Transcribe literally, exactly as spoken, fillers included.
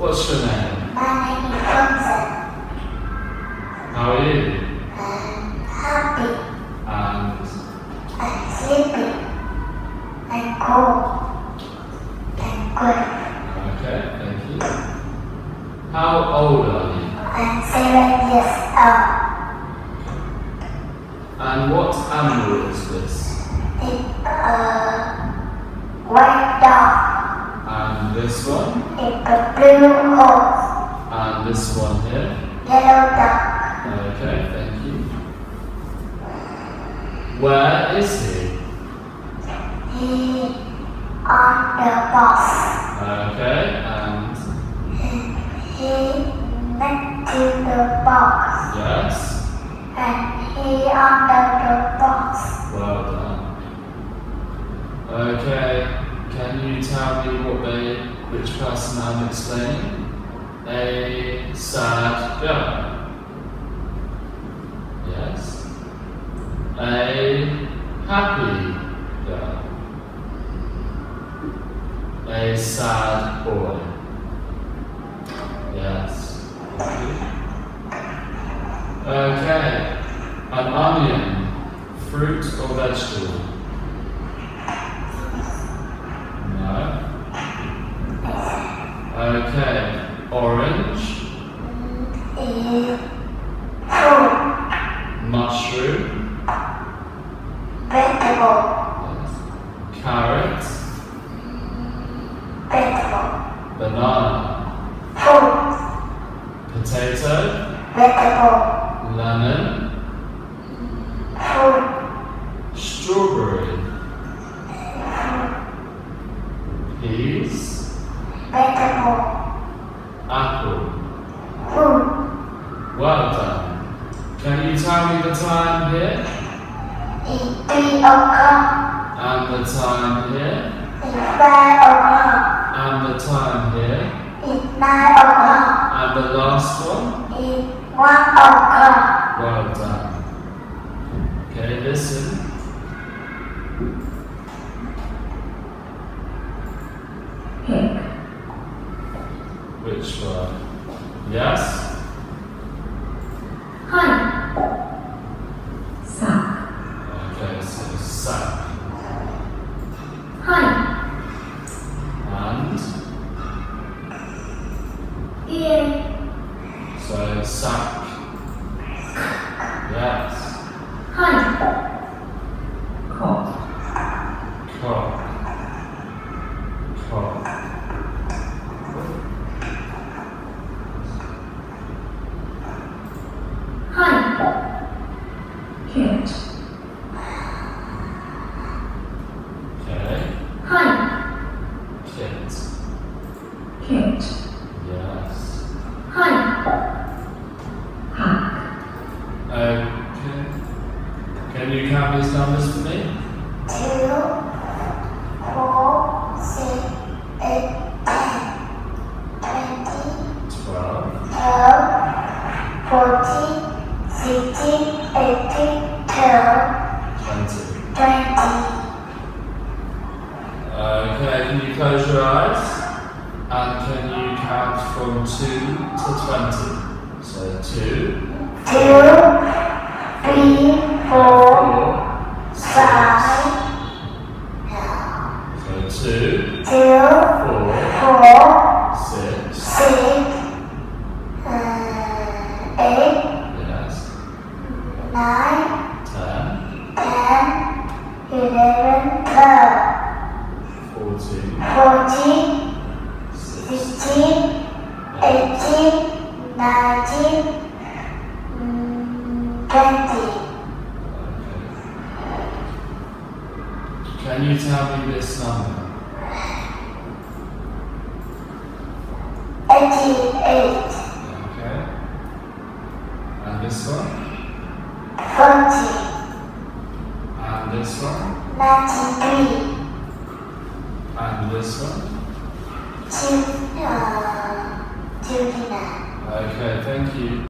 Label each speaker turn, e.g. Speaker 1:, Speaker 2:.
Speaker 1: What's your name?
Speaker 2: My name is Johnson.
Speaker 1: How are you?
Speaker 2: I'm happy.
Speaker 1: And
Speaker 2: I'm sleepy. I'm cold. I'm good.
Speaker 1: okay, thank you. How old are you?
Speaker 2: I'm seven years old.
Speaker 1: And what animal is this?
Speaker 2: It's a white dog.
Speaker 1: And this one?
Speaker 2: It's a blue horse.
Speaker 1: And this one here?
Speaker 2: Yellow dog.
Speaker 1: Okay, thank you. Where is he?
Speaker 2: He on the bus.
Speaker 1: Okay, and
Speaker 2: He next to the box.
Speaker 1: yes,
Speaker 2: And he under the box.
Speaker 1: well done. Okay, can you tell me what they, which person I'm explaining? A sad girl. Yes. A happy girl. A sad boy. Yes. Thank you. Okay. An onion, fruit or vegetable? No. Okay. Orange,
Speaker 2: Is fruit.
Speaker 1: mushroom,
Speaker 2: Vegetable.
Speaker 1: yes. Carrot,
Speaker 2: Vegetable.
Speaker 1: banana,
Speaker 2: Fruit.
Speaker 1: potato,
Speaker 2: Vegetable.
Speaker 1: lemon,
Speaker 2: Fruit.
Speaker 1: strawberry, peas,
Speaker 2: Vegetable.
Speaker 1: apple.
Speaker 2: Fruit.
Speaker 1: Well done. Can you tell me the time here
Speaker 2: Is three o'clock.
Speaker 1: and the time here
Speaker 2: Is five o'clock.
Speaker 1: and the time here
Speaker 2: Is nine o'clock.
Speaker 1: and the last one?
Speaker 2: Is one o'clock.
Speaker 1: Well done. Okay, listen.
Speaker 2: Pig.
Speaker 1: Which one? Yes?
Speaker 2: Hi. Sack.
Speaker 1: Okay, so sack.
Speaker 2: Hi.
Speaker 1: And
Speaker 2: Ear.
Speaker 1: so sack. Yes.
Speaker 2: Hi. Coat.
Speaker 1: Cock. Cock.
Speaker 2: Hi. Kit.
Speaker 1: Okay.
Speaker 2: Hi.
Speaker 1: Kit.
Speaker 2: Kit.
Speaker 1: Yes.
Speaker 2: Hi. Hack.
Speaker 1: Okay. Can you count these numbers for me?
Speaker 2: Two, four, six, eight, ten, twenty,
Speaker 1: Twelve.
Speaker 2: twelve, fourteen, sixteen, eighteen, twelve,
Speaker 1: Twenty.
Speaker 2: twenty.
Speaker 1: Okay, can you close your eyes? And can you count from two to twenty? So two,
Speaker 2: Two, three, four,
Speaker 1: four,
Speaker 2: five,
Speaker 1: so two,
Speaker 2: two,
Speaker 1: four,
Speaker 2: four,
Speaker 1: six,
Speaker 2: six, uh, eight,
Speaker 1: yes,
Speaker 2: nine,
Speaker 1: ten,
Speaker 2: ten, eleven, twelve,
Speaker 1: fourteen,
Speaker 2: fourteen,
Speaker 1: sixteen,
Speaker 2: sixteen, eighteen, nineteen, mm, twenty.
Speaker 1: okay. Can you tell me this number?
Speaker 2: eighty-eight,
Speaker 1: Okay. And this one?
Speaker 2: forty,
Speaker 1: And this one?
Speaker 2: ninety-three,
Speaker 1: And this one?
Speaker 2: two, uh, twenty-nine.
Speaker 1: Okay, thank you.